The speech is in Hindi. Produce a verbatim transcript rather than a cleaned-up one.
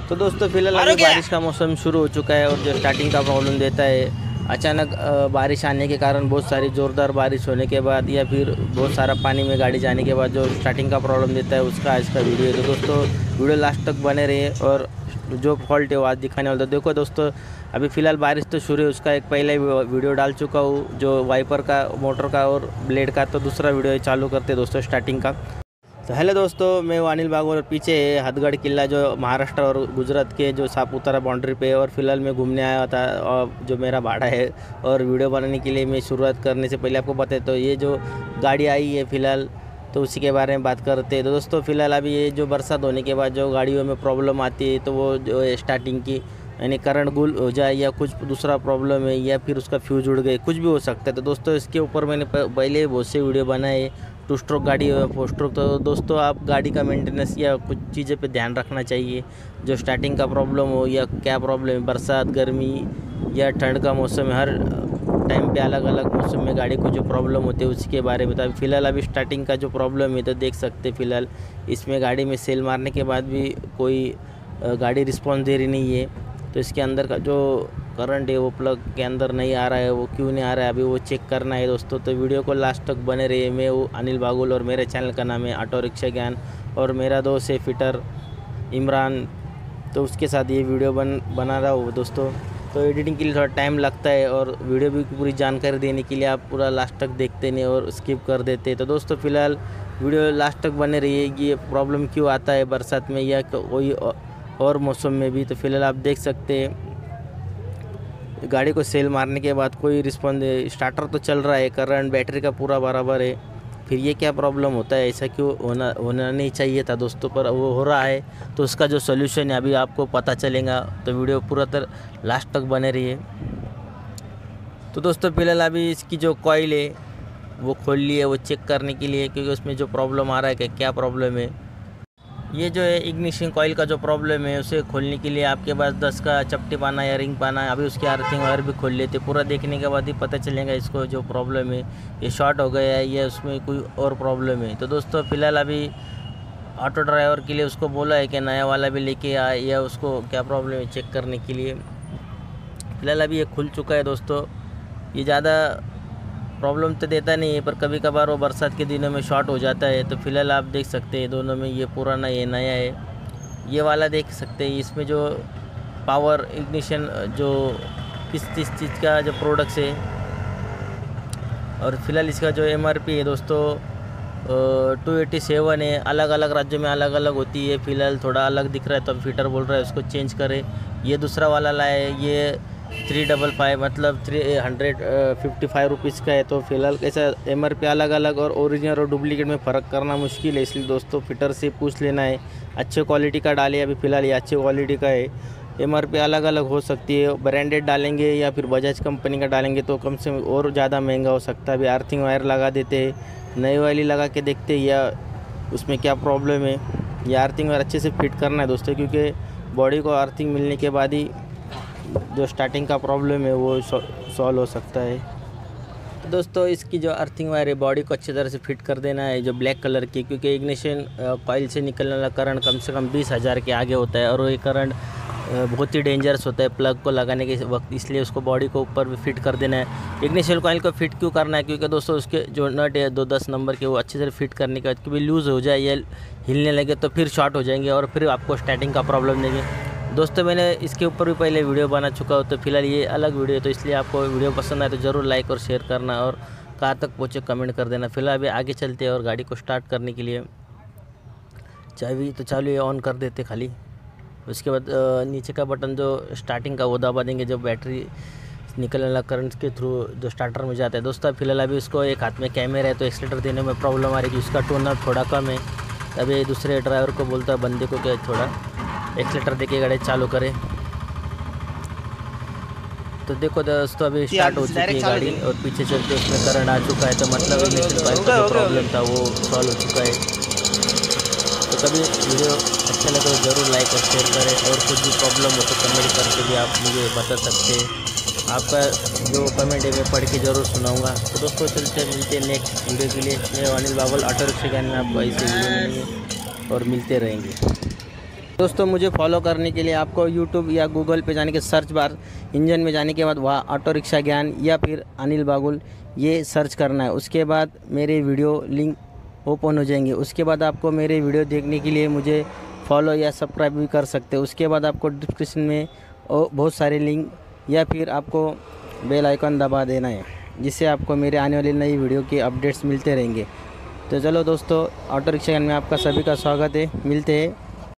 तो दोस्तों फिलहाल अभी बारिश का मौसम शुरू हो चुका है और जो स्टार्टिंग का प्रॉब्लम देता है अचानक बारिश आने के कारण बहुत सारी ज़ोरदार बारिश होने के बाद या फिर बहुत सारा पानी में गाड़ी जाने के बाद जो स्टार्टिंग का प्रॉब्लम देता है उसका आज का वीडियो है। तो दोस्तों वीडियो लास्ट तक बने रहिए और जो फॉल्ट है वो आज दिखाने वाला। देखो दोस्तों अभी फ़िलहाल बारिश तो शुरू है, उसका एक पहले वीडियो डाल चुका हूँ जो वाइपर का, मोटर का और ब्लेड का। तो दूसरा वीडियो चालू करते दोस्तों स्टार्टिंग का। तो हेलो दोस्तों, मैं अनिल बागवाल और पीछे है हथगढ़ किला जो महाराष्ट्र और गुजरात के जो सापुतारा बाउंड्री पे है। और फिलहाल मैं घूमने आया था और जो मेरा भाड़ा है और वीडियो बनाने के लिए मैं शुरुआत करने से पहले आपको बताए तो ये जो गाड़ी आई है फ़िलहाल तो उसी के बारे में बात करते हैं। तो दोस्तों फिलहाल अभी ये जो बरसात होने के बाद जो गाड़ियों में प्रॉब्लम आती है तो वो जो स्टार्टिंग की यानी करंट गुल हो जाए या कुछ दूसरा प्रॉब्लम है या फिर उसका फ्यूज उड़ गए, कुछ भी हो सकता है। तो दोस्तों इसके ऊपर मैंने पहले बहुत से वीडियो बनाए, टू स्ट्रोक गाड़ी हो फोर स्ट्रोक। तो दोस्तों आप गाड़ी का मेंटेनेंस या कुछ चीज़ें पे ध्यान रखना चाहिए, जो स्टार्टिंग का प्रॉब्लम हो या क्या प्रॉब्लम है, बरसात गर्मी या ठंड का मौसम है, हर टाइम पे अलग अलग मौसम में गाड़ी को जो प्रॉब्लम होती है उसके बारे में। तो अभी फ़िलहाल अभी स्टार्टिंग का जो प्रॉब्लम है तो देख सकते फ़िलहाल इसमें गाड़ी में सेल मारने के बाद भी कोई गाड़ी रिस्पॉन्स दे रही नहीं है। तो इसके अंदर का जो करंट है वो प्लग के अंदर नहीं आ रहा है, वो क्यों नहीं आ रहा है अभी वो चेक करना है दोस्तों। तो वीडियो को लास्ट तक बने रहिए। मैं वो अनिल बागुल और मेरे चैनल का नाम है ऑटो रिक्शा ज्ञान और मेरा दोस्त है फिटर इमरान, तो उसके साथ ये वीडियो बन बना रहा हूँ दोस्तों। तो एडिटिंग के लिए थोड़ा टाइम लगता है और वीडियो भी पूरी जानकारी देने के लिए आप पूरा लास्ट तक देखते नहीं और स्किप कर देते। तो दोस्तों फ़िलहाल वीडियो लास्ट तक बने रहिए। ये प्रॉब्लम क्यों आता है बरसात में या कोई और मौसम में भी। तो फिलहाल आप देख सकते हैं गाड़ी को सेल मारने के बाद कोई रिस्पॉन्स, स्टार्टर तो चल रहा है, करंट बैटरी का पूरा बराबर है, फिर ये क्या प्रॉब्लम होता है, ऐसा क्यों होना होना नहीं चाहिए था दोस्तों, पर वो हो रहा है। तो उसका जो सोल्यूशन है अभी आपको पता चलेगा। तो वीडियो पूरा तरह लास्ट तक बने रहिए। तो दोस्तों फिलहाल अभी इसकी जो कॉइल है वो खोल ली है, वो चेक करने के लिए, क्योंकि उसमें जो प्रॉब्लम आ रहा है कि क्या प्रॉब्लम है। ये जो है इग्निशन कॉइल का जो प्रॉब्लम है उसे खोलने के लिए आपके पास दस का चपटी पाना या रिंग पाना है। अभी उसकी अर्थिंग वायर भी खोल लेते, पूरा देखने के बाद ही पता चलेगा इसको जो प्रॉब्लम है, ये शॉर्ट हो गया है या उसमें कोई और प्रॉब्लम है। तो दोस्तों फिलहाल अभी ऑटो ड्राइवर के लिए उसको बोला है कि नया वाला भी लेके आए या उसको क्या प्रॉब्लम है चेक करने के लिए। फिलहाल अभी ये खुल चुका है दोस्तों। ये ज़्यादा प्रॉब्लम तो देता नहीं है पर कभी कभार वो बरसात के दिनों में शॉर्ट हो जाता है। तो फिलहाल आप देख सकते हैं दोनों में, ये पुराना ये नया है। ये वाला देख सकते हैं इसमें जो पावर इग्निशन जो किस किस चीज़ का जो प्रोडक्ट्स है। और फिलहाल इसका जो एमआरपी है दोस्तों टू एटी सेवन है। अलग अलग राज्यों में अलग अलग होती है। फिलहाल थोड़ा अलग दिख रहा है तो अब फिटर बोल रहा है उसको चेंज करें। ये दूसरा वाला लाए, ये थ्री डबल फाइव मतलब three hundred fifty five rupees का है। तो फिलहाल कैसा एम आर पी अलग अलग और ओरिजिनल और डुप्लीकेट में फ़र्क करना मुश्किल है, इसलिए दोस्तों फिटर से पूछ लेना है। अच्छे क्वालिटी का डालिए। अभी फ़िलहाल ये अच्छे क्वालिटी का है। एम आर पी अलग अलग हो सकती है, ब्रांडेड डालेंगे या फिर बजाज कंपनी का डालेंगे तो कम से कम और ज़्यादा महंगा हो सकता है। अभी अर्थिंग वायर लगा देते हैं, नई वाली लगा के देखते हैं या उसमें क्या प्रॉब्लम है। या अर्थिंग वायर अच्छे से फिट करना है दोस्तों, क्योंकि बॉडी को अर्थिंग मिलने के बाद ही जो स्टार्टिंग का प्रॉब्लम है वो सॉल्व हो सकता है। तो दोस्तों इसकी जो अर्थिंग वायर है बॉडी को अच्छी तरह से फिट कर देना है, जो ब्लैक कलर की, क्योंकि इग्निशन कॉइल से निकलने वाला करंट कम से कम बीस हज़ार के आगे होता है और ये करंट बहुत ही डेंजरस होता है प्लग को लगाने के वक्त, इसलिए उसको बॉडी को ऊपर भी फिट कर देना है। इग्निशन कॉइल को फिट क्यों करना है, क्योंकि दोस्तों उसके जो नट है दो दस नंबर के वो अच्छे से फिट करने के बाद कभी लूज़ हो जाए या हिलने लगे तो फिर शॉर्ट हो जाएंगे और फिर आपको स्टार्टिंग का प्रॉब्लम देंगे। दोस्तों मैंने इसके ऊपर भी पहले वीडियो बना चुका हूँ, तो फिलहाल ये अलग वीडियो है। तो इसलिए आपको वीडियो पसंद आए तो ज़रूर लाइक और शेयर करना और कहाँ तक पहुँचे कमेंट कर देना। फिलहाल अभी आगे चलते हैं और गाड़ी को स्टार्ट करने के लिए चाबी तो चालू ये ऑन कर देते खाली। उसके बाद नीचे का बटन जो स्टार्टिंग का वो दबा देंगे, जो बैटरी निकलने वाला करंट के थ्रू जो स्टार्टर में जाता है। दोस्तों फिलहाल अभी उसको एक हाथ में कैमरा है तो एक्सीलेटर देने में प्रॉब्लम आ रही है, उसका टोन थोड़ा कम है। अभी दूसरे ड्राइवर को बोलता है बंदे को कि थोड़ा एक्सीलेटर देके गाड़ी चालू करे। तो देखो दोस्तों अभी स्टार्ट हो चुकी है गाड़ी और पीछे चलते उसमें करंट आ चुका है, तो मतलब इग्निशन कॉइल का जो प्रॉब्लम था वो सॉल्व हो चुका है। तो कभी वीडियो अच्छा लगे तो ज़रूर लाइक और शेयर करें और कुछ भी प्रॉब्लम हो तो कमेंट करके भी आप मुझे बता सकते हैं। आपका जो कमेंट है मैं पढ़ के ज़रूर सुनाऊंगा। तो दोस्तों चलते मिलते नेक्स्ट वीडियो के लिए। मैं अनिल बागवाल ऑटो रिक्शा ज्ञान में आपको ऐसे वीडियो मिलेंगे और मिलते रहेंगे। दोस्तों मुझे फॉलो करने के लिए आपको यूट्यूब या गूगल पे जाने के सर्च बार इंजन में जाने के बाद वहाँ ऑटो रिक्शा ज्ञान या फिर अनिल बागुल ये सर्च करना है। उसके बाद मेरे वीडियो लिंक ओपन हो जाएंगे। उसके बाद आपको मेरे वीडियो देखने के लिए मुझे फॉलो या सब्सक्राइब भी कर सकते हो। उसके बाद आपको डिस्क्रिप्शन में बहुत सारे लिंक या फिर आपको बेल आइकन दबा देना है, जिससे आपको मेरे आने वाली नई वीडियो के अपडेट्स मिलते रहेंगे। तो चलो दोस्तों, ऑटो रिक्शा ज्ञान में आपका सभी का स्वागत है। मिलते हैं